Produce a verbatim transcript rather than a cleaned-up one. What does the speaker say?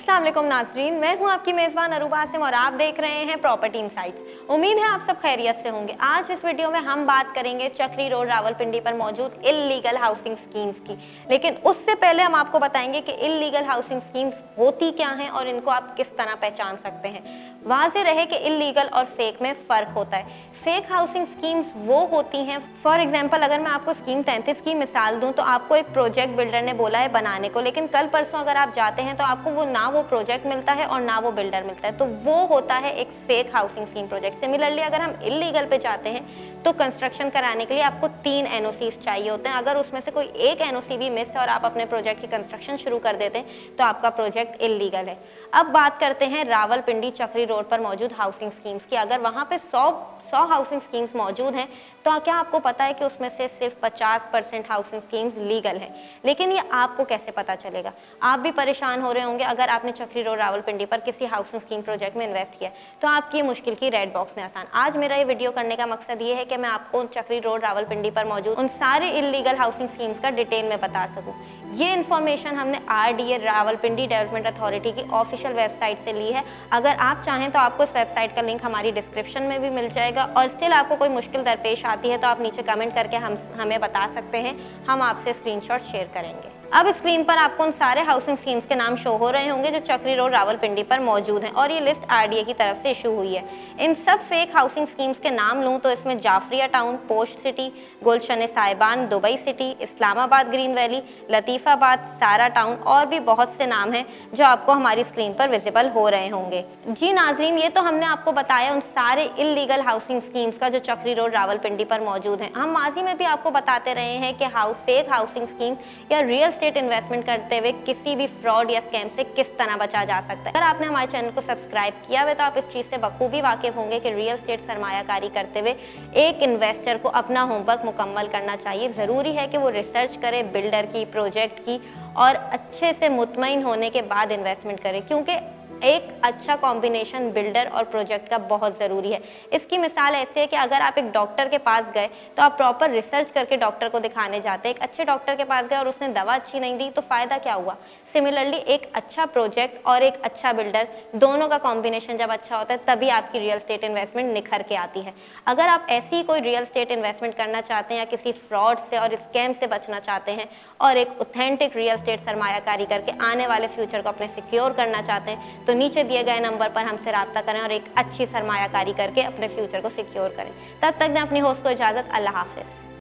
अस्सलाम वालेकुम नाज़रीन, मैं हूं आपकी मेज़बान अरूबा आसिम और आप देख रहे हैं प्रॉपर्टी इनसाइट्स। उम्मीद है आप सब खैरियत से होंगे। आज इस वीडियो में हम बात करेंगे चक्री रोड रावलपिंडी पर मौजूद इल्लीगल हाउसिंग स्कीम्स की। लेकिन उससे पहले हम आपको बताएंगे कि इल्लीगल हाउसिंग स्कीम्स होती क्या हैं और इनको आप किस तरह पहचान सकते हैं। वाज़ेह रहे कि इल्लीगल और फेक में फ़र्क होता है। फेक हाउसिंग स्कीम्स वो होती हैं, फॉर एग्जाम्पल अगर मैं आपको स्कीम तैंतीस की मिसाल दूं तो आपको एक प्रोजेक्ट बिल्डर ने बोला है बनाने को, लेकिन कल परसों अगर आप जाते हैं तो आपको वो ना वो प्रोजेक्ट मिलता है और ना वो बिल्डर मिलता है, तो वो होता है एक fake housing scheme project. Similarly अगर हम इल्लीगल पे जाते हैं तो कंस्ट्रक्शन कराने के लिए आपको तीन एनओसी चाहिए होते हैं। अगर उसमें से कोई एक एनओसी भी मिस है और आप अपने प्रोजेक्ट की कंस्ट्रक्शन शुरू कर देते हैं तो आपका प्रोजेक्ट इल्लीगल है। अब बात करते हैं रावलपिंडी चक्री रोड पर मौजूद हाउसिंग स्कीम्स की। अगर वहाँ पे सौ सौ हाउसिंग स्कीम्स मौजूद हैं तो क्या आपको पता है कि उसमें से सिर्फ पचास परसेंट हाउसिंग स्कीम्स लीगल हैं। लेकिन ये आपको कैसे पता चलेगा? आप भी परेशान हो रहे होंगे अगर आपने चक्री रोड रावलपिंडी पर किसी हाउसिंग स्कीम प्रोजेक्ट में इन्वेस्ट किया तो आपकी मुश्किल की रेड बॉक्स में आसान। आज मेरा ये वीडियो करने का मकसद ये है कि मैं आपको चक्री रोड रावलपिंडी पर मौजूद उन सारे इल्लीगल हाउसिंग स्कीम्स का डिटेल में बता सकूँ। ये इन्फॉर्मेशन हमने R D A Rawalpindi development authority की ऑफिशियल वेबसाइट से ली है। अगर आप चाहें तो आपको इस वेबसाइट का लिंक हमारी डिस्क्रिप्शन में भी मिल जाएगा और स्टिल आपको कोई मुश्किल दरपेश आती है तो आप नीचे कमेंट करके हम हमें बता सकते हैं, हम आपसे स्क्रीनशॉट शेयर करेंगे। अब स्क्रीन पर आपको उन सारे हाउसिंग स्कीम्स के नाम शो हो रहे होंगे जो चक्री रोड रावलपिंडी पर मौजूद हैं और ये लिस्ट आर डी ए की तरफ से इशू हुई है। इन सब फेक हाउसिंग स्कीम्स के नाम लूँ तो इसमें Jafaria town, post city, Gulshan Sahiban, Dubai city, Islamabad green valley, Latifabad, Sara town और भी बहुत से नाम हैं जो आपको हमारी स्क्रीन पर विजिबल हो रहे होंगे। जी नाजरीन, ये तो हमने आपको बताया उन सारे इल्लीगल हाउसिंग स्कीम्स का जो चक्री रोड रावलपिंडी पर मौजूद हैं। हम माजी में भी आपको बताते रहे हैं कि हाउस फेक हाउसिंग स्कीम या रियल स्टेट इन्वेस्टमेंट करते हुए किसी भी फ्रॉड या स्कैम से किस तरह बचा जा सकता है। अगर आपने हमारे चैनल को सब्सक्राइब किया हुआ तो आप इस चीज़ से बखूबी वाकिफ होंगे कि रियल स्टेट सरमायाकारी करते हुए एक इन्वेस्टर को अपना होमवर्क मुकम्मल करना चाहिए। ज़रूरी है कि वो रिसर्च करे बिल्डर की, प्रोजेक्ट की और अच्छे से मुतमईन होने के बाद इन्वेस्टमेंट करे, क्योंकि एक अच्छा कॉम्बिनेशन बिल्डर और प्रोजेक्ट का बहुत ज़रूरी है। इसकी मिसाल ऐसी है कि अगर आप एक डॉक्टर के पास गए तो आप प्रॉपर रिसर्च करके डॉक्टर को दिखाने जाते हैं। एक अच्छे डॉक्टर के पास गए और उसने दवा अच्छी नहीं दी तो फ़ायदा क्या हुआ? सिमिलरली एक अच्छा प्रोजेक्ट और एक अच्छा बिल्डर, दोनों का कॉम्बिनेशन जब अच्छा होता है तभी आपकी रियल स्टेट इन्वेस्टमेंट निखर के आती है। अगर आप ऐसी कोई रियल स्टेट इन्वेस्टमेंट करना चाहते हैं या किसी फ्रॉड से और स्कैम से बचना चाहते हैं और एक ऑथेंटिक रियल स्टेट सरमायाकारी करके आने वाले फ्यूचर को अपने सिक्योर करना चाहते हैं तो नीचे दिए गए नंबर पर हमसे राब्ता करें और एक अच्छी सरमायाकारी करके अपने फ्यूचर को सिक्योर करें। तब तक दें अपनी होस्ट को इजाज़त। अल्लाह हाफिज़।